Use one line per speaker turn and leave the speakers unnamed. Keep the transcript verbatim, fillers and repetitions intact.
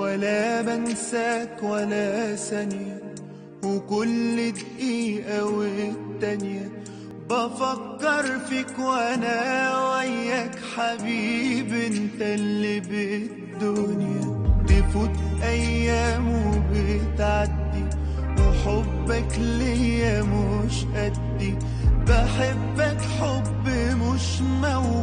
ولا بنساك ولا ثانية، وكل دقيقة والتانية بفكر فيك وانا وياك حبيب، انت اللي بالدنيا. تفوت ايام وبتعدي وحبك ليا مش قدي، بحبك حب مش موت